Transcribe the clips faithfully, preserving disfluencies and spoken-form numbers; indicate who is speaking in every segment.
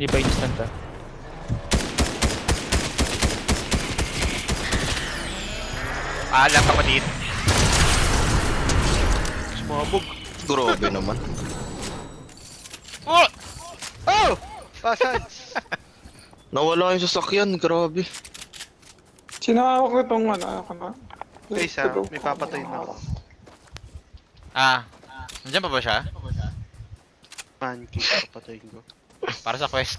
Speaker 1: Hindi pa instant ah.
Speaker 2: Alang kapatid.
Speaker 3: Sumabog.
Speaker 4: Grabe naman.
Speaker 2: Oh!
Speaker 3: Oh! Pasad!
Speaker 4: Nawala yung sasakyan, grabe.
Speaker 5: Sinawak ko itong ano, ako na.
Speaker 3: Guys ha, may papatay na ako.
Speaker 2: Ah. Nandiyan pa ba siya?
Speaker 3: Pancake, papatayin ko.
Speaker 2: Para sa quest.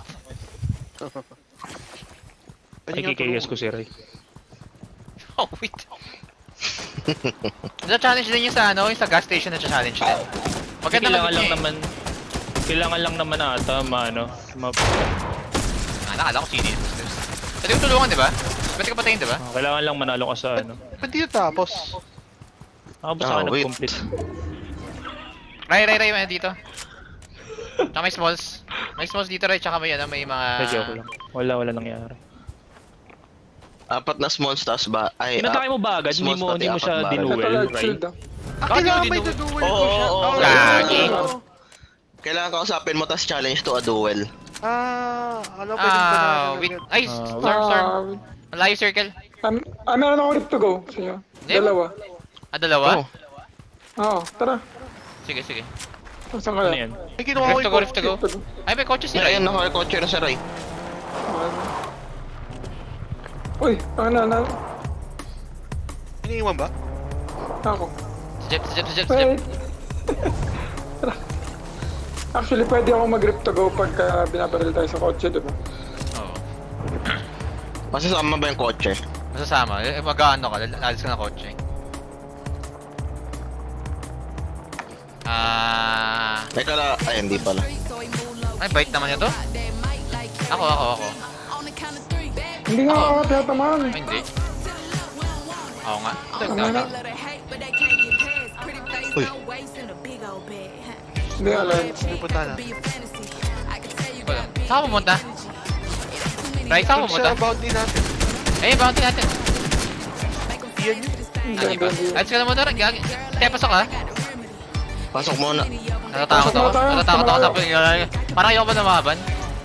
Speaker 1: Ay, kikayas ko si Ray.
Speaker 2: Oh, wait. Na-challenge din yung sa ano, yung sa gas station na challenge din. Maganda
Speaker 1: Kailangan lang
Speaker 2: mag-
Speaker 1: naman, kailangan lang naman ata maano, ma
Speaker 2: Ah, nakala ko sino yun. Pwede ko tulungan, di ba? Pwede ka patayin, di ba?
Speaker 1: ah, kailangan lang manalo ka sa ano.
Speaker 3: Ba't di tapos?
Speaker 1: Ako basta
Speaker 4: Ah,
Speaker 1: ka
Speaker 4: wait.
Speaker 1: nag-complete.
Speaker 2: Ray, Ray, Ray, may dito. Tsaka may smalls. May smalls dito, Ray, tsaka may ano, may mga...
Speaker 1: Sa joke lang. Wala, wala nangyari.
Speaker 4: Apat na small stars ba? Ay,
Speaker 1: Pinatake mo ba agad? Hindi
Speaker 4: small
Speaker 1: mo,
Speaker 4: stars,
Speaker 1: hindi mo
Speaker 4: apat
Speaker 1: siya
Speaker 4: ba?
Speaker 1: dinuel,
Speaker 5: Natural
Speaker 1: Ray?
Speaker 5: shield ah.
Speaker 3: Ah,
Speaker 2: Bakit
Speaker 3: kailangan
Speaker 2: hindi
Speaker 3: may
Speaker 2: mo-
Speaker 3: duduel
Speaker 4: Oo,
Speaker 3: ko siya.
Speaker 4: oo, oo.
Speaker 2: Gagi.
Speaker 3: oo.
Speaker 4: Kailangan kausapin mo tas challenge to a duel.
Speaker 3: Ah, alam ko din ba
Speaker 2: Ah, wait. Ay,
Speaker 1: Ah,
Speaker 2: storm, storm.
Speaker 5: Ah,
Speaker 2: Malayo circle.
Speaker 5: um, ah, meron ako rip to go sa inyo.
Speaker 2: Hindi.
Speaker 5: Dalawa.
Speaker 2: Ah, dalawa?
Speaker 4: Oh.
Speaker 5: Oo, tara.
Speaker 2: Sige, sige.
Speaker 5: Saan ka
Speaker 1: Ano
Speaker 5: na?
Speaker 1: yan?
Speaker 3: May kinuha ko
Speaker 2: Rift to go, rift to go.
Speaker 5: Rip to go.
Speaker 2: Ay, may kotse si Ray.
Speaker 4: Ayun, nakakotche na si Ray.
Speaker 5: Uy, ano na, na.
Speaker 3: Iniiwan ba?
Speaker 5: Ako.
Speaker 2: Si Jeff, si Jeff, si Jeff, si Jeff.
Speaker 5: Wait. Tara. Actually, pwede ako mag-rip to go pagka binabaril tayo sa kotse, diba?
Speaker 2: Oo.
Speaker 4: Masasama ba yung kotse?
Speaker 2: Masasama. Eh, mag-ano ka, lalis ka ng kotse. Ah,
Speaker 4: May kala... Ay, hindi pala.
Speaker 2: ay, bait naman ito. Ako, ako, ako.
Speaker 5: Hindi nga ako tiyatamaan.
Speaker 2: Ay, hindi. Oo nga.
Speaker 5: Ano na?
Speaker 4: Uy.
Speaker 5: Hindi, alam.
Speaker 3: Pupunta na.
Speaker 2: Wala. Saan ka pumunta? Ray, saan ka pumunta?
Speaker 3: Sa bounty natin.
Speaker 2: Ayun, bounty natin.
Speaker 3: Yan yun.
Speaker 2: Ah, di ba? Ayos ka na muna rin, gagi. Kaya pasok ka.
Speaker 4: Pasok muna.
Speaker 2: Natatakot ako. Natatakot ako sa pag- parang ayoko ba namahaban?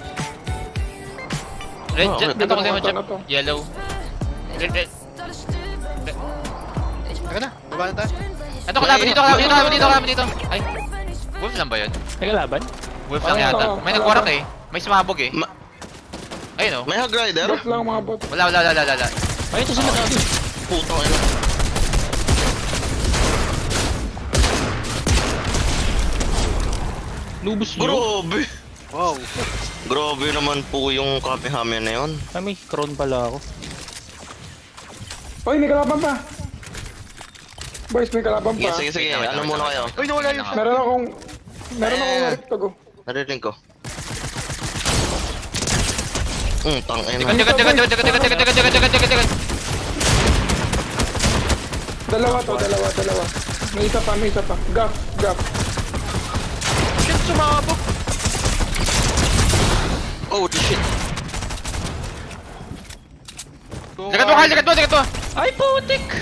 Speaker 2: Red,
Speaker 4: Oh,
Speaker 2: jet,
Speaker 4: okay.
Speaker 2: ito ko sa'yo,
Speaker 5: Ito,
Speaker 2: Jeff.
Speaker 5: ito.
Speaker 2: Yellow. Red, red.
Speaker 3: Teka na, baba na tayo.
Speaker 2: Ito, kalaban dito, kalaban dito, kalaban dito, kalaban dito. Ay, wolf lang ba yun?
Speaker 1: Nagalaban?
Speaker 2: Wolf lang
Speaker 5: Oo,
Speaker 2: yata.
Speaker 5: oo,
Speaker 2: May
Speaker 5: oo.
Speaker 2: nagwarak eh. May sumabog eh.
Speaker 4: Ma-
Speaker 2: Ayun oh.
Speaker 4: May hog rider?
Speaker 5: Bot lang mga bot.
Speaker 2: Wala, wala, wala, wala, wala.
Speaker 1: Ay, ito sila gabi.
Speaker 4: Putang ina.
Speaker 1: Lubos nyo.
Speaker 4: Grabe.
Speaker 3: Wow.
Speaker 4: Grabe naman po yung Kamehame na yun.
Speaker 1: Ay, may crown pala ako.
Speaker 5: Uy, may kalaban pa. Boys, may kalaban
Speaker 4: Sige,
Speaker 5: pa.
Speaker 4: sige, sige.
Speaker 2: Wait, wait,
Speaker 4: Ano
Speaker 2: wait,
Speaker 4: muna
Speaker 2: wait.
Speaker 4: kayo?
Speaker 3: Uy, nawala yung shot.
Speaker 5: Meron akong... Meron akong
Speaker 4: Eh.
Speaker 5: rip to go.
Speaker 4: Narinig ko. Hmm, tang ina.
Speaker 2: Tikat, tikat, tikat, tikat, tikat, tikat, tikat, tikat, tikat, tikat, tikat, tikat.
Speaker 5: Dalawa to, dalawa, dalawa. May isa pa, may isa pa. Gap, gap.
Speaker 3: Shit, sumabog.
Speaker 4: Oh, shit.
Speaker 2: Tikat mo, Kyle, tikat mo, tikat mo.
Speaker 1: Ay, putik!